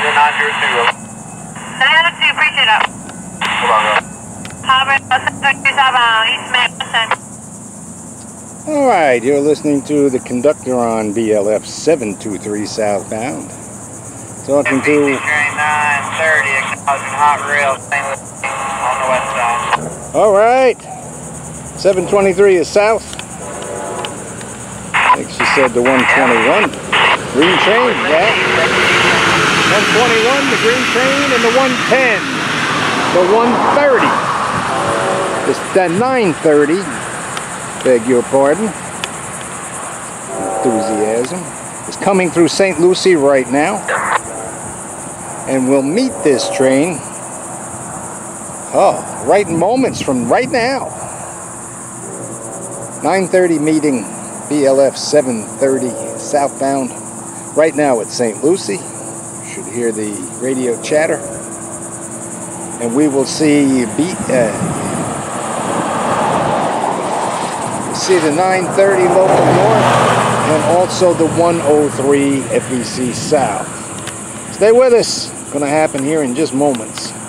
902. 902, appreciate it. Hold on, bro. Power 723 southbound, East Madison. Alright, you're listening to the conductor on BLF723 southbound. Talking to... train 930, acknowledging hot rail, St. Louis on the west side. Alright, 723 is south. I think she said the 121. Green train, yeah. 121, the green train, and the 110. The 130. It's the 930. Beg your pardon. Enthusiasm. It's coming through St. Lucie right now. And we'll meet this train, right in moments from right now. 9:30 meeting, BLF 730 southbound. Right now at St. Lucie. You should hear the radio chatter. And we will see the 930 local north and also the 103 FEC south. Stay with us. Going to happen here in just moments.